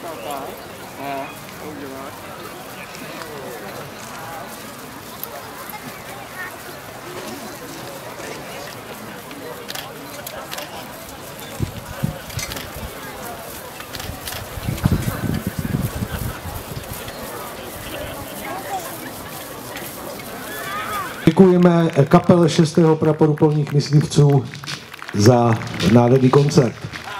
Děkujeme kapele 6. praporu polních myslivců za nádherný koncert.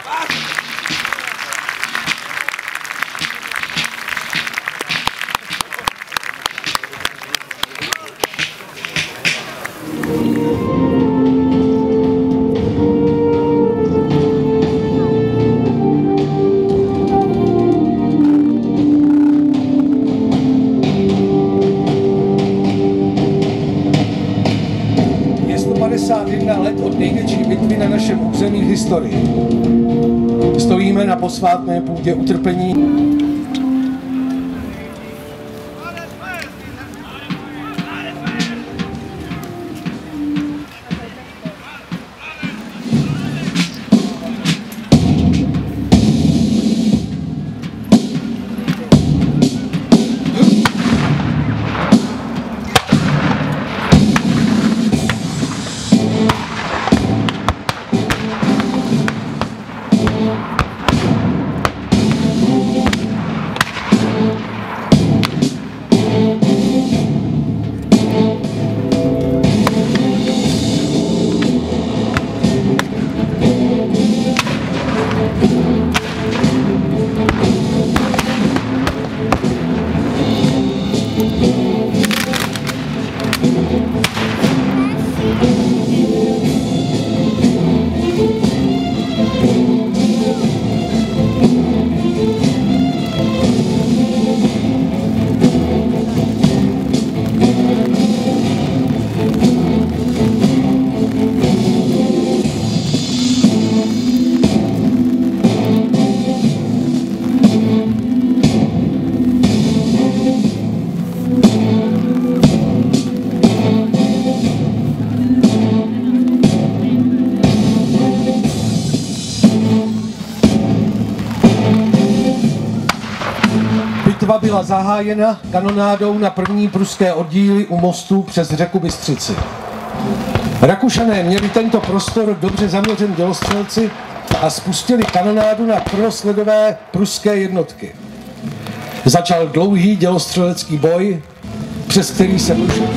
Stojíme na posvátné půdě utrpení. Bitva byla zahájena kanonádou na první pruské oddíly u mostu přes řeku Bystřici. Rakušané měli tento prostor dobře zaměřen dělostřelci a spustili kanonádu na prvosledové pruské jednotky. Začal dlouhý dělostřelecký boj, přes který se prušil.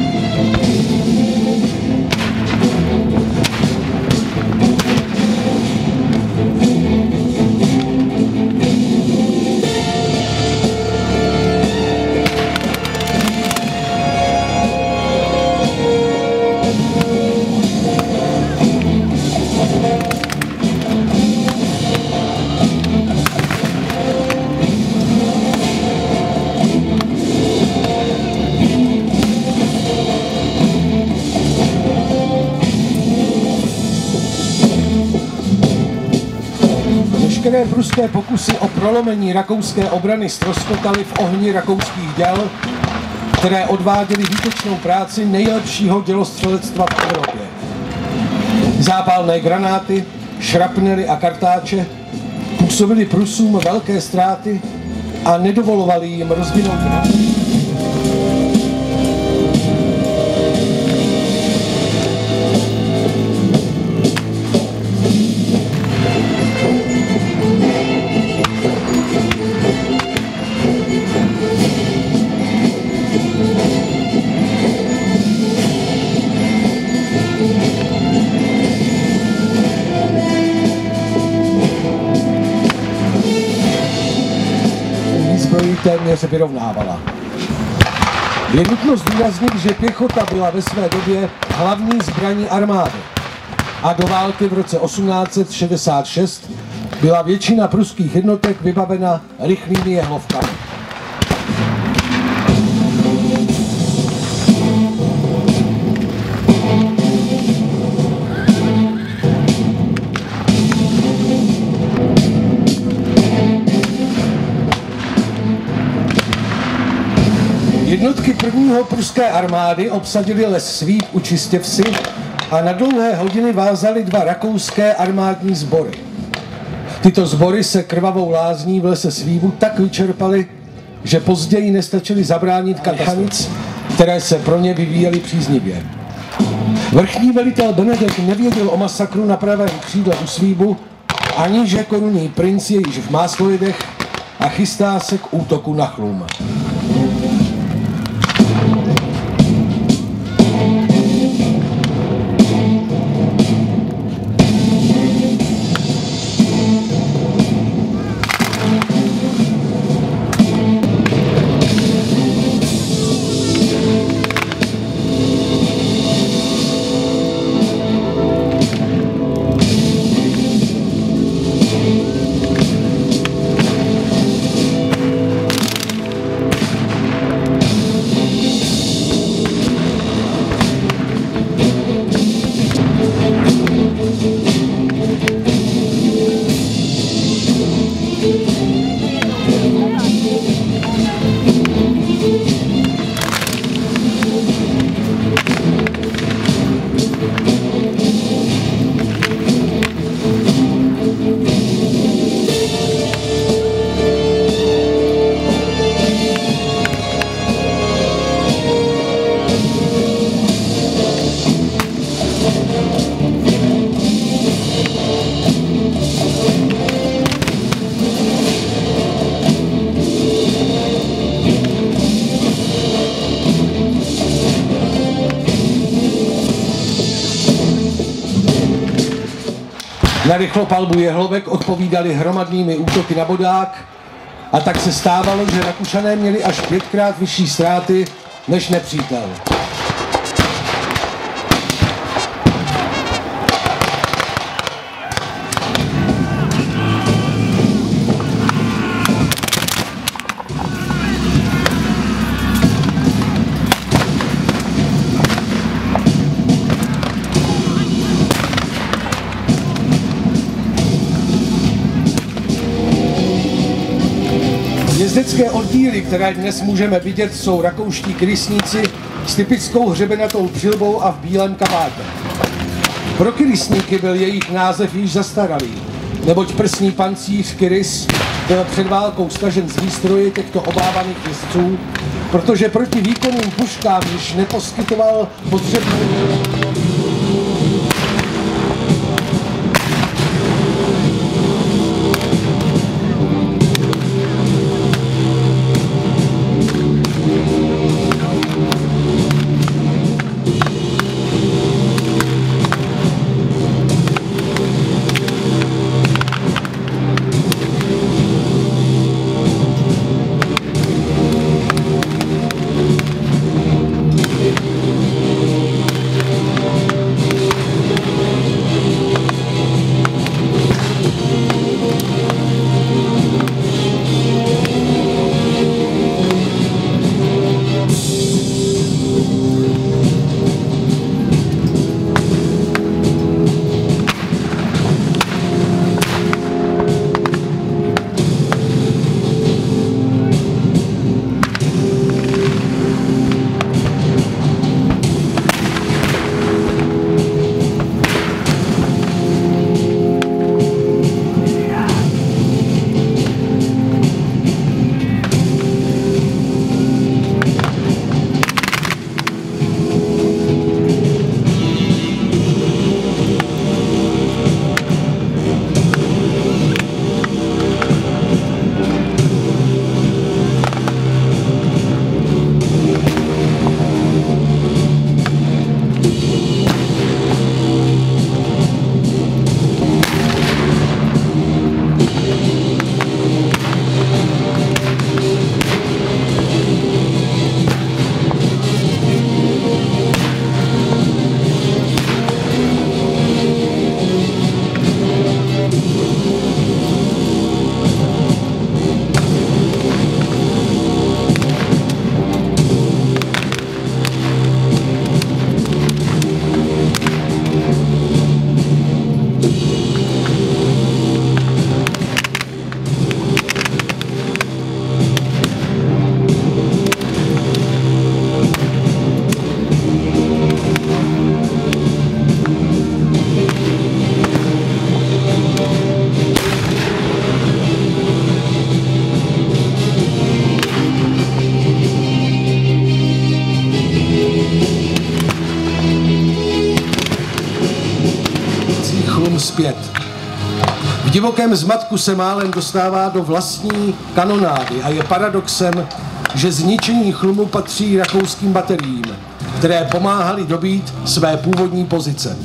Veškeré pruské pokusy o prolomení rakouské obrany ztroskotaly v ohni rakouských děl, které odváděly výtečnou práci nejlepšího dělostřelectva v Evropě. Zápalné granáty, šrapnely a kartáče působily Prusům velké ztráty a nedovolovali jim rozvinout hranice. Téměř vyrovnávala. Je nutno zdůraznit, že pěchota byla ve své době hlavní zbraní armády a do války v roce 1866 byla většina pruských jednotek vybavena rychlými jehlovkami. Jednotky prvního pruské armády obsadily les Svíp u Čistěvsi a na dlouhé hodiny vázaly dva rakouské armádní sbory. Tyto sbory se krvavou lázní v lese Svíbu tak vyčerpaly, že později nestačili zabránit katanic, které se pro ně vyvíjely příznivě. Vrchní velitel Benedek nevěděl o masakru na pravém křídle u Svíbu, ani že korunní princ je již v Máslovidech a chystá se k útoku na Chlum. Na rychlopalbu jehlovek odpovídali hromadnými útoky na bodák a tak se stávalo, že Rakušané měli až 5krát vyšší ztráty než nepřítel. Jezdecké oddíly, které dnes můžeme vidět, jsou rakouští krysníci s typickou hřebenatou přilbou a v bílém kabátě. Pro krysníky byl jejich název již zastaralý, neboť prsní pancíř Kyrys byl před válkou stažen z výstroje těchto obávaných jezdců, protože proti výkonným puškám již neposkytoval potřebnou. zpět. V divokém zmatku se málem dostává do vlastní kanonády a je paradoxem, že zničení chlumu patří rakouským bateriím, které pomáhaly dobít své původní pozice.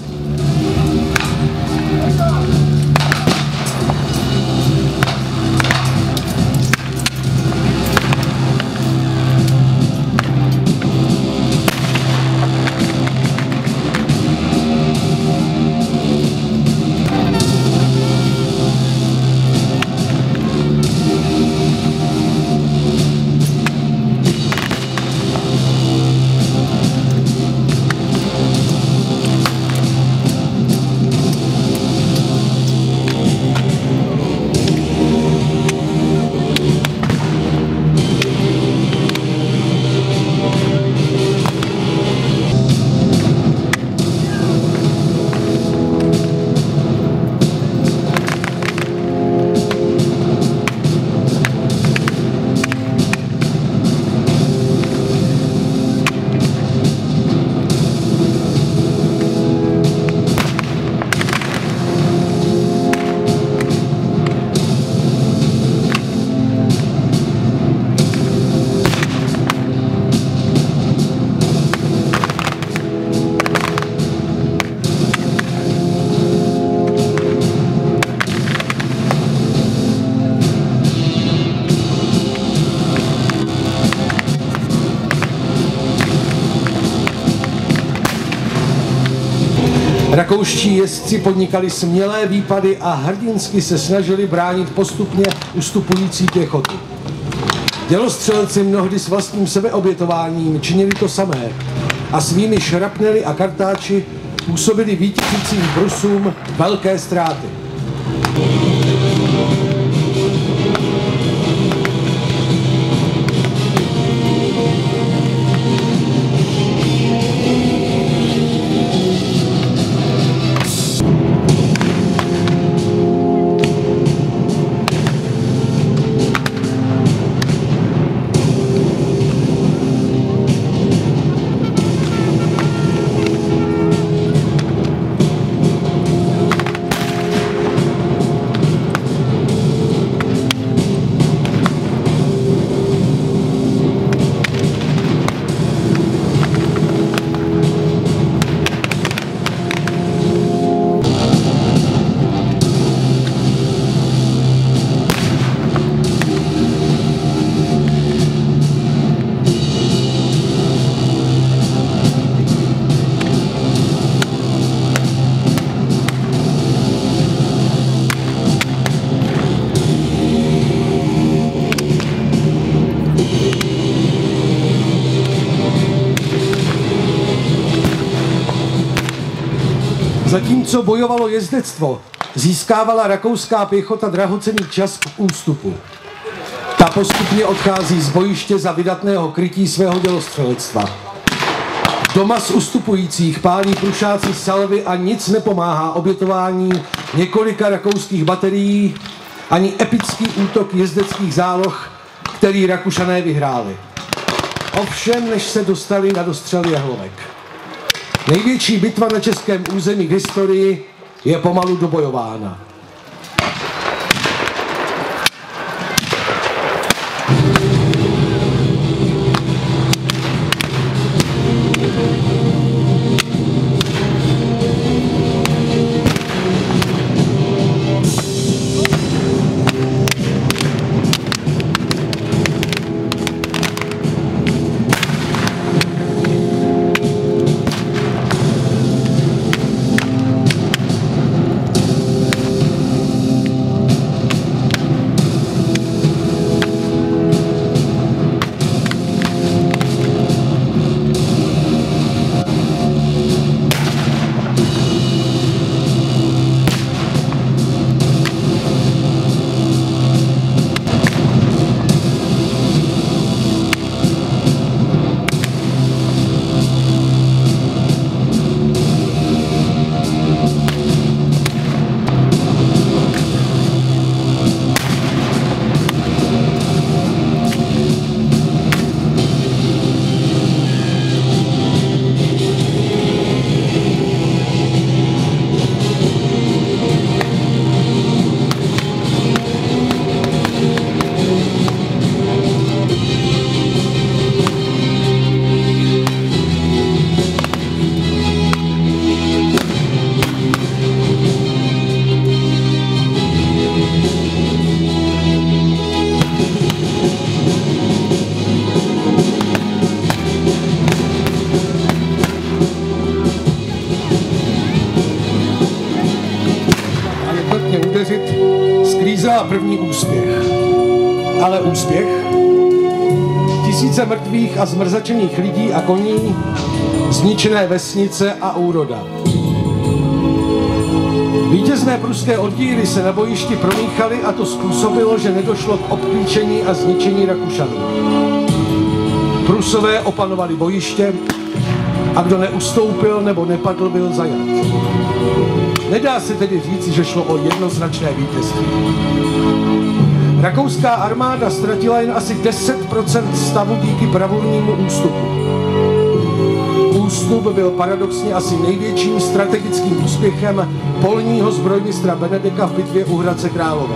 Rakouští jezdci podnikali smělé výpady a hrdinsky se snažili bránit postupně ustupující pěchotu. Dělostřelci mnohdy s vlastním sebeobětováním činili to samé a svými šrapnely a kartáči působili vítězícím Prusům velké ztráty. Zatímco bojovalo jezdectvo, získávala rakouská pěchota drahocenný čas k ústupu. Ta postupně odchází z bojiště za vydatného krytí svého dělostřelectva. Doma z ustupujících pálí prušáci salvy a nic nepomáhá obětování několika rakouských baterií ani epický útok jezdeckých záloh, který Rakušané vyhráli. Ovšem, než se dostali na dostřel jehlovek. Největší bitva na českém území v historii je pomalu dobojována. byla první úspěch, ale úspěch. Tisíce mrtvých a zmrzačených lidí a koní, zničené vesnice a úroda. Vítězné pruské oddíly se na bojišti promíchaly a to způsobilo, že nedošlo k obklíčení a zničení Rakušanů. Prusové opanovali bojiště a kdo neustoupil nebo nepadl, byl zajat. Nedá se tedy říct, že šlo o jednoznačné vítězství. Rakouská armáda ztratila jen asi 10% stavu díky bravurnímu ústupu. Ústup byl paradoxně asi největším strategickým úspěchem polního zbrojmistra Benedeka v bitvě u Hradce Králové.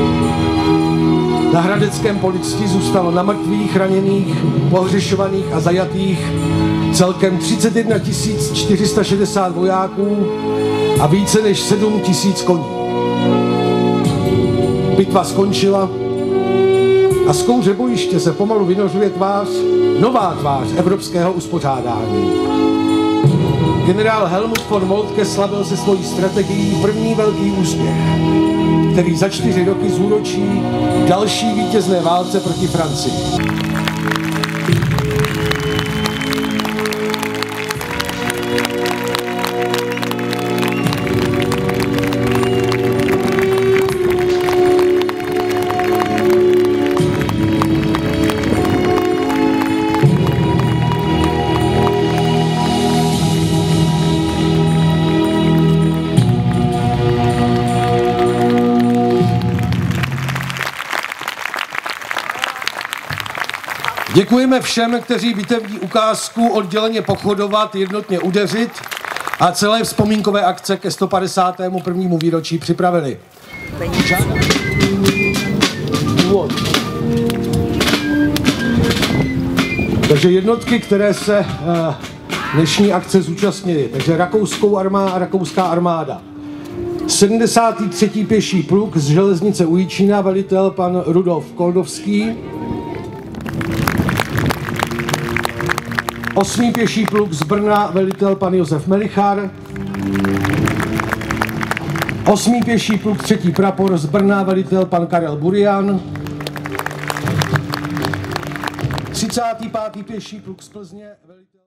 Na hradeckém policti zůstalo na mrtvých, raněných, pohřešovaných a zajatých celkem 31 460 vojáků a více než 7 000 koní. Bitva skončila a z kouře bojiště se pomalu vynořuje nová tvář evropského uspořádání. Generál Helmut von Moltke slavil se svojí strategií první velký úspěch, který za 4 roky zúročí další vítězné válce proti Francii. Děkujeme všem, kteří bitevní ukázku odděleně pochodovat, jednotně udeřit a celé vzpomínkové akce ke 151. výročí připravili. Takže jednotky, které se dnešní akce zúčastnily, takže rakouská armáda. 73. pěší pluk z železnice u Jičína, velitel pan Rudolf Koldovský. 8. pěší pluk z Brna, velitel pan Josef Melichar. 8. pěší pluk 3. prapor z Brna, velitel pan Karel Burian. 35. pěší pluk z Plzně, velitel